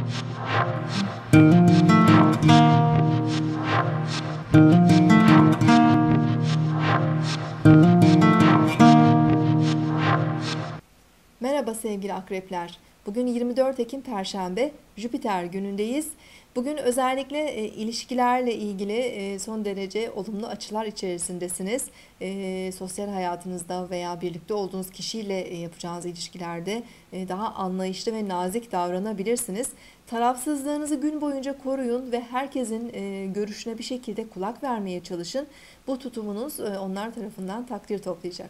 Merhaba sevgili akrepler. Bugün 24 Ekim Perşembe, Jüpiter günündeyiz. Bugün özellikle ilişkilerle ilgili son derece olumlu açılar içerisindesiniz. Sosyal hayatınızda veya birlikte olduğunuz kişiyle yapacağınız ilişkilerde daha anlayışlı ve nazik davranabilirsiniz. Tarafsızlığınızı gün boyunca koruyun ve herkesin görüşüne bir şekilde kulak vermeye çalışın. Bu tutumunuz onlar tarafından takdir toplayacak.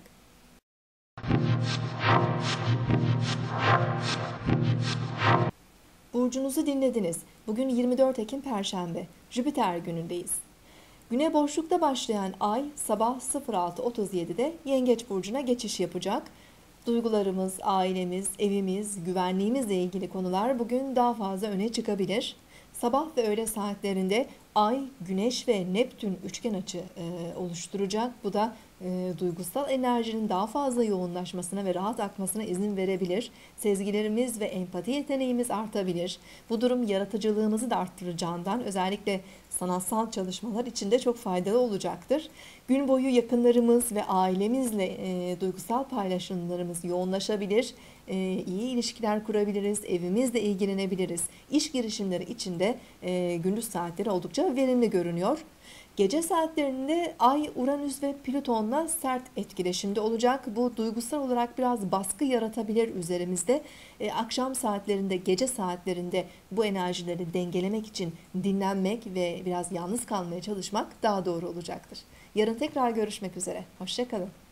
Burcunuzu dinlediniz. Bugün 24 Ekim Perşembe, Jüpiter günündeyiz. Güne boşlukta başlayan ay sabah 06.37'de Yengeç Burcu'na geçiş yapacak. Duygularımız, ailemiz, evimiz, güvenliğimizle ilgili konular bugün daha fazla öne çıkabilir. Sabah ve öğle saatlerinde Ay, Güneş ve Neptün üçgen açı oluşturacak. Bu da duygusal enerjinin daha fazla yoğunlaşmasına ve rahat akmasına izin verebilir. Sezgilerimiz ve empati yeteneğimiz artabilir. Bu durum yaratıcılığımızı da arttıracağından özellikle sanatsal çalışmalar için de çok faydalı olacaktır. Gün boyu yakınlarımız ve ailemizle duygusal paylaşımlarımız yoğunlaşabilir. İyi ilişkiler kurabiliriz, evimizle ilgilenebiliriz. İş girişimleri için de gündüz saatleri oldukça verimli görünüyor. Gece saatlerinde Ay, Uranüs ve Plüton'la sert etkileşimde olacak. Bu duygusal olarak biraz baskı yaratabilir üzerimizde. Akşam saatlerinde, gece saatlerinde bu enerjileri dengelemek için dinlenmek ve biraz yalnız kalmaya çalışmak daha doğru olacaktır. Yarın tekrar görüşmek üzere. Hoşça kalın.